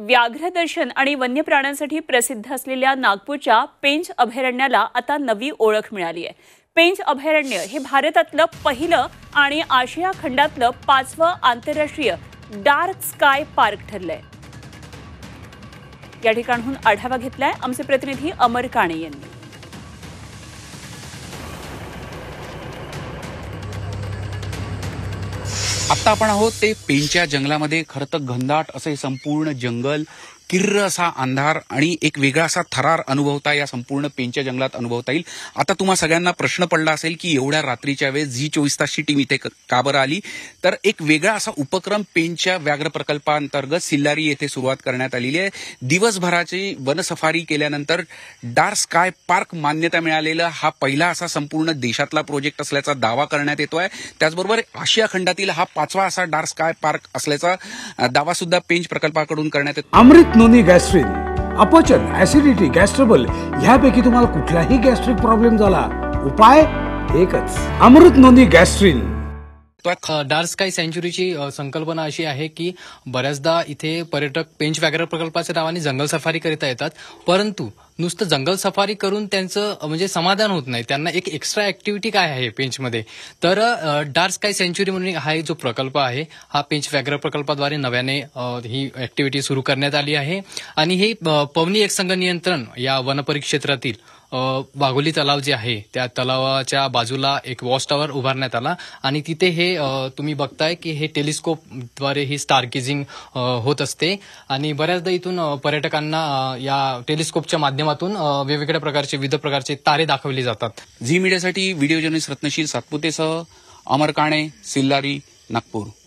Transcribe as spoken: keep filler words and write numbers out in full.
व्याघ्रदर्शन आणि वन्य प्राण्यांसाठी प्रसिद्ध असलेल्या नागपूरच्या पेंच अभयारण्याला आता नवी ओळख मिळाली आहे। पेंच अभयारण्य हे भारतातलं पहिलं आणि आशिया खंडातलं पाचवं आंतरराष्ट्रीय डार्क स्काय पार्क ठरलंय। या ठिकाणाहून आढावा घेतलाय आमचे प्रतिनिधी अमर काणे यांनी। आता आपण आहोत ते पेंचच्या जंगलामध्ये। खरं तर घनदाट असे संपूर्ण जंगल, किर्र असा अंधार आणि एक वेगळा असा थरार अनुभवता या संपूर्ण पेंचच्या जंगलात अनुभवता येईल। आता तुम्हा सगळ्यांना प्रश्न पडला असेल की एवढ्या रात्रीच्या वेळेस झी चोवीस तासची टीम इथे का बरं आली। तर एक वेगळा असा उपक्रम पेंचच्या व्याघ्र प्रकल्पांतर्गत सिल्लारी येथे सुरुवात करण्यात आलेली आहे। दिवसभराची वन सफारी केल्यानंतर डार्क स्काय पार्क मान्यता मिळालेला हा पहिला असा संपूर्ण देशातला प्रोजेक्ट असल्याचा दावा करण्यात येतोय। त्याचबरोबर आशिया खंडातील हा पाचवा असा डार्क स्काय पार्क असल्याचा दावा सुद्धा पेंच प्रकल्पाकडून करण्यात येतो। अमृत नोनी गॅस्ट्रिन, अपचन, ऍसिडिटी, गॅस्ट्रबल ह्यापैकी तुम्हाला कुठलाही गॅस्ट्रिक प्रॉब्लेम झाला, उपाय एकच, अमृत नोनी गॅस्ट्रिन। डार्क स्काय सँच्युरीची संकल्पना अशी आहे की बऱ्याचदा इथे पर्यटक पेंच व्याघ्र प्रकल्पाच्या नावाने जंगल सफारी करीता येतात, परंतु नुसतं जंगल सफारी करून त्यांचं म्हणजे समाधान होत नाही। त्यांना एक एक्स्ट्रा ऍक्टिव्हिटी काय आहे पेंचमध्ये, तर डार्क स्काय सँच्युरी म्हणून हा जो प्रकल्प आहे हा पेंच व्याघ्र प्रकल्पाद्वारे नव्याने ही ऍक्टिव्हिटी सुरू करण्यात आली आहे। आणि हे पवनी एकसंघ नियंत्रण या वनपरिक्षेत्रातील वाघोली तलाव जे आहे त्या तलावाच्या बाजूला एक वॉच टॉवर उभारण्यात आला आणि तिथे हे तुम्ही बघताय की हे टेलिस्कोपद्वारे ही स्टारगेजिंग होत असते आणि बऱ्याचदा इथून पर्यटकांना या टेलिस्कोपच्या माध्यमातून वेगवेगळ्या प्रकारचे विविध प्रकारचे तारे दाखवले जातात। झी मीडियासाठी व्हिडिओ जर्नलिस्ट रत्नशील सातपुतेसह अमर काणे, सिल्लारी, नागपूर।